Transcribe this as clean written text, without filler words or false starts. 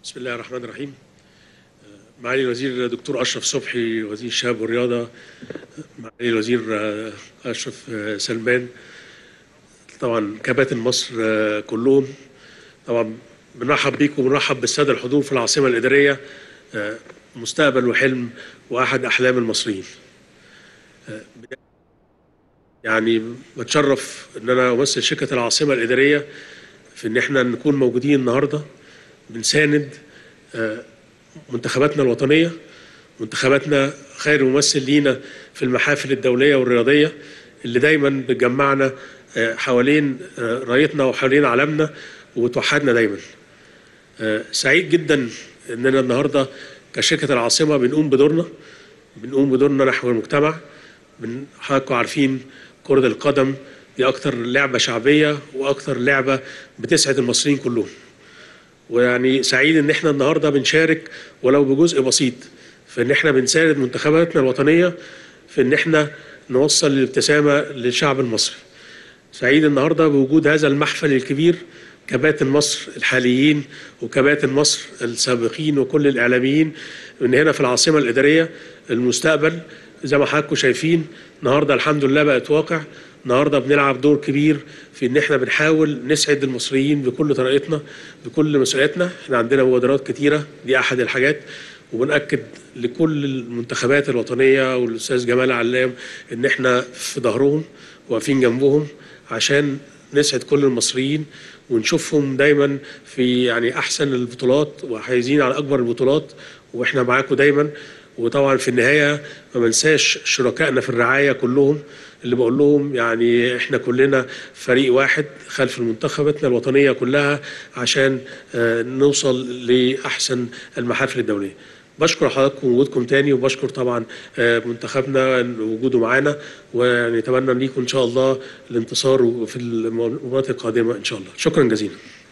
بسم الله الرحمن الرحيم. معالي الوزير دكتور أشرف صبحي وزير الشباب والرياضة، معالي الوزير أشرف سلمان، طبعا كباتن مصر كلهم، طبعا بنرحب بيكم وبنرحب بالسادة الحضور في العاصمة الإدارية، مستقبل وحلم وأحد أحلام المصريين. يعني بتشرف إن أنا أمثل شركة العاصمة الإدارية في إن إحنا نكون موجودين النهاردة بنساند منتخباتنا الوطنية، منتخباتنا خير ممثل لينا في المحافل الدولية والرياضية اللي دايما بتجمعنا حوالين رايتنا وحوالين علمنا وتوحدنا دايما. سعيد جدا اننا النهارده كشركة العاصمة بنقوم بدورنا نحو المجتمع. حضراتكم عارفين كرة القدم دي أكتر لعبة شعبية وأكتر لعبة بتسعد المصريين كلهم، ويعني سعيد ان احنا النهارده بنشارك ولو بجزء بسيط في ان احنا بنساعد منتخباتنا الوطنيه في ان احنا نوصل الابتسامه للشعب المصري. سعيد النهارده بوجود هذا المحفل الكبير، كباتن مصر الحاليين وكباتن مصر السابقين وكل الاعلاميين من هنا في العاصمه الاداريه. المستقبل زي ما حضراتكم شايفين النهارده الحمد لله بقت واقع. النهارده بنلعب دور كبير في ان احنا بنحاول نسعد المصريين بكل طريقتنا بكل مسؤولياتنا. احنا عندنا مبادرات كتيره، دي احد الحاجات، وبنأكد لكل المنتخبات الوطنيه والاستاذ جمال علام ان احنا في ظهرهم واقفين جنبهم عشان نسعد كل المصريين ونشوفهم دايما في يعني احسن البطولات وحايزين على اكبر البطولات، واحنا معاكم دايما. وطبعا في النهايه ما منساش شركائنا في الرعايه كلهم اللي بقول لهم يعني احنا كلنا فريق واحد خلف منتخباتنا الوطنيه كلها عشان نوصل لاحسن المحافل الدوليه. بشكر حضراتكم وجودكم تاني، وبشكر طبعا منتخبنا وجوده معانا، ونتمنى ليكم ان شاء الله الانتصار في المباريات القادمه ان شاء الله. شكرا جزيلا.